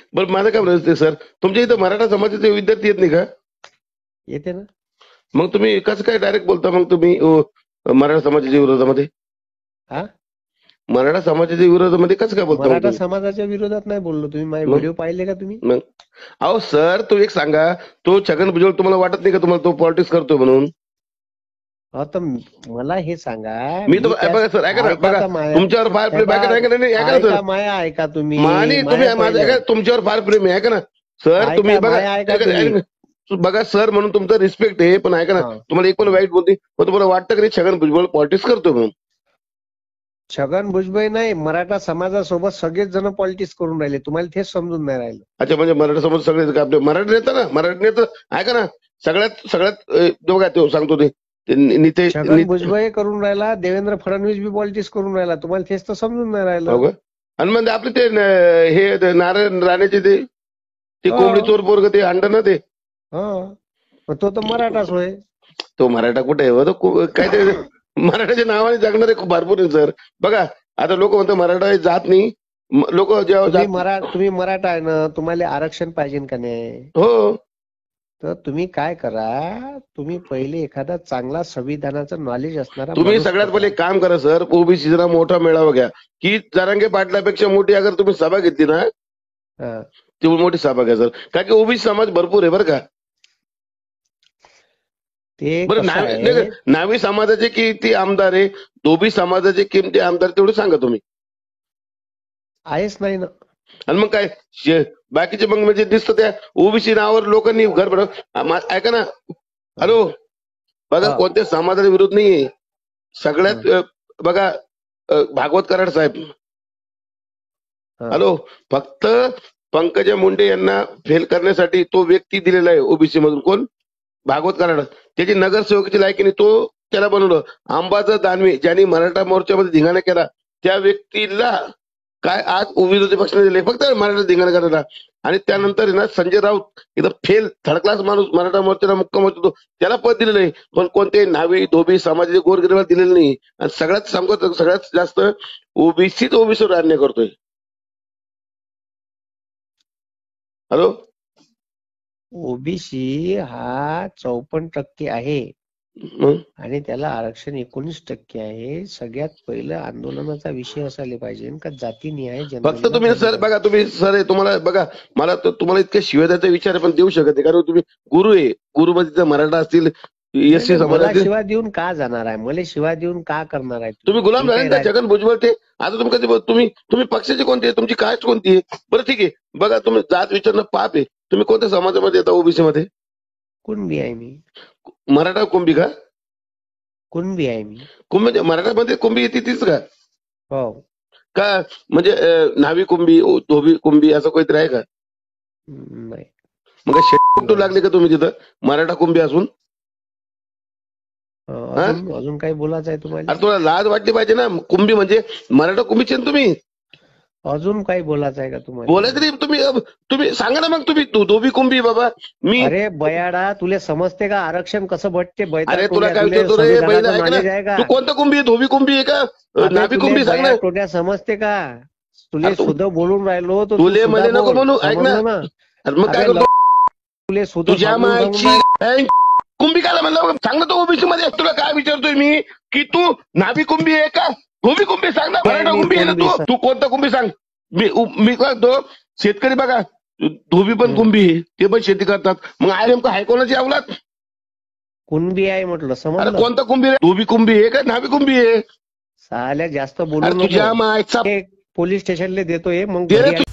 बरं माझं काय म्हणायचं सर, तुमच्या इथं मराठा समाजाचे विद्यार्थी येत नाही का? येते ना. मग तुम्ही कसं काय डायरेक्ट बोलता मग तुम्ही मराठा समाजाच्या विरोधामध्ये? हा, मराठा समाजाच्या विरोधामध्ये कसं काय बोलता मग मराठा तुम्ही? समाजाच्या विरोधात नाही बोललो. तुम्ही माझे मग व्हिडिओ पाहिले का तुम्ही? मग अहो सर, तो एक सांगा, तो छगन भुजबळ तुम्हाला वाटत नाही का तुम्हाला तो पॉलिटिक्स करतोय म्हणून? आता मला हे सांगा, मी तो बघा सर, ऐका ना, बघा तुमच्यावर फार प्रेम ऐका नाही, ऐका ना सर, ऐका माया, ऐका तुम्ही मानी तुम्ही माझं ऐका, तुमच्यावर फार प्रेम आहे, ऐका ना सर, तुम्ही बघा बघा सर म्हणून तुमचं रिस्पेक्ट आहे, पण ऐका ना, तुम्हाला एक पण वाईट बोलते, पण तुम्हाला वाटतं की छगन भुजबळ पॉलिटिक्स करतोय म्हणून? छगन भुजबळ नाही, मराठा समाजासोबत सगळेच जण पॉलिटिक्स करून राहिले. तुम्हाला तेच समजून नाही राहिलं. अच्छा, म्हणजे मराठा समाज सगळे आपले मराठी नेता ना, मराठी नेता ऐका ना, सगळ्यात बघा तो सांगतो ते नितेश छगन भुजबळ करून राहिला, देवेंद्र फडणवीस बी पॉलिटिक्स करून राहिला. तुम्हाला तेच तर समजून नाही राहिलं. आणि म्हणजे आपले ते हे नारायण राणेचे ते कोंबडी चोर पोरग ते अंड ना ते, तो तर मराठाच होय. तो मराठा कुठे आहे? काय ते मराठाच्या नावाने जगणारे खूप भरपूर आहे सर. बघा आता लोक म्हणतात मराठा जात नाही, लोक जेव्हा तुम्ही मराठा आहे ना, तुम्हाला आरक्षण पाहिजे का नाही? हो, तर तुम्ही काय करा, तुम्ही पहिले एखादा चांगला संविधानाचं नॉलेज असणारा तुम्ही सगळ्यात पहिले काम करा सर, ओबीसी जरा मोठा मेळावा घ्या, की जरांगे पाटलापेक्षा मोठी अगर तुम्ही सभा घेतली ना, तेवढी मोठी सभा घ्या सर, कारण की ओबीसी समाज भरपूर आहे बरं का. बरं नावी समाजाचे किती आमदार आहे, ओबीसी समाजाचे किती आमदार तेवढे सांगा तुम्ही. आहेच नाही ना. आणि मग काय बाकीचे मग म्हणजे दिसतं त्या ओबीसी नावावर लोकांनी घर बनव. ऐका ना, हॅलो, बघा कोणत्या समाजाचा विरोध नाहीये, सगळ्यात बघा भागवत कराड साहेब, हॅलो, फक्त पंकजा मुंडे यांना फेल करण्यासाठी तो व्यक्ती दिलेला आहे ओबीसी मधून, कोण? भागवत कराड. त्याची नगरसेवकाची लायकीने तो त्याला बनवलं. अंबादास दानवे ज्यांनी मराठा मोर्चामध्ये धिंगाणा केला, त्या व्यक्तीला काय आज विरोधी पक्षाने दिले फक्त मराठा धिंगाणा करायला. आणि त्यानंतर ना संजय राऊत एकदम फेल थर्ड क्लास माणूस, मराठा मोर्चाला मुक्काम होतो, त्याला पद दिलेलं आहे, पण कोणते नावी धोबी समाजाचे गोरगरिबाला दिलेलं नाही. आणि सगळ्यात सांगतो, सगळ्यात जास्त ओबीसीच ओबीसीवर अन्याय करतोय. हॅलो, ओबीसी हा 54% आहे आणि त्याला आरक्षण 19% आहे. सगळ्यात पहिलं आंदोलनाचा विषय असायला पाहिजे का जाती न्याय. फक्त तुम्ही सर बघा, तुम्ही सर तुम्हाला बघा, मला तुम्हाला इतक्या शिव्याचा विचार पण देऊ शकत नाही, कारण तुम्ही गुरु आहे. गुरु मध्ये मराठा असतील, एससी समाज शिवा देऊन का जाणार आहे, मला शिवा देऊन का करणार आहे? तुम्ही गुलाम झाले ना छगन भुजबळ ते. आता तुम्ही पक्षाचे कोणते आहे, तुमची कास्ट कोणती आहे? बरं ठीक आहे, बघा तुम्ही जात विचारणं पाप आहे. तुम्ही कोणत्या समाजामध्ये येता ओबीसी मध्ये? कुणबी आहे मी. मराठा कुंभी का? कुणबी आहे मी. कुंभी मराठामध्ये कुंभी येते तीच का? हो का म्हणजे नावी कुंभी, धोबी कुंभी असं काहीतरी आहे का? नाही. मग शेट लागले का तुम्ही तिथं मराठा कुंभी असून? अजून काही बोलायचं आहे तुम्हाला? अरे तुला लाज वाटली पाहिजे ना, कुंभी म्हणजे मराठा कुंभीचे तुम्ही. अजून काही बोलायचं आहे का तुम्हाला? बोलायचं नाही तुम्ही सांगा ना मग, तुम्ही धोबी कुंभी बाबा. मी अरे बयाडा, तुला समजते का आरक्षण कसं भेटते? अरे तुला काय विचारतो रे बैल, तू कोणता कुंभी आहे? धोबी कुंभी आहे का नावी कुंभी? सांग ना. टोट्या समजते का? तुले सुद्धा बोलून राहिलो तर तुले मध्ये नको म्हणू, ऐक ना. मग काय करतो तुले सुद्धा कुंभी काला म्हणलं? सांग ना, तो ओबीसी मध्ये तुला काय विचारतोय मी, की तू नावी कुंभी आहे का धोबी कुंभी? सांग ना. मराठा कुंभी आहे ना तू कोणता कुंभी सांग. मी सांगतो, शेतकरी बघा, धोबी पण कुंभी आहे, ते पण शेती करतात. मग आहे नेमकं आहे कोणाची अवलाद? कुंभी आहे म्हटलं, समजलं? कोणता कुंभी आहे? धोबी कुंभी आहे का नावी कुंभी आहे? साल्या जास्त बोलू नको. तुझ्या मायचा पोलीस स्टेशनला देतोय मग.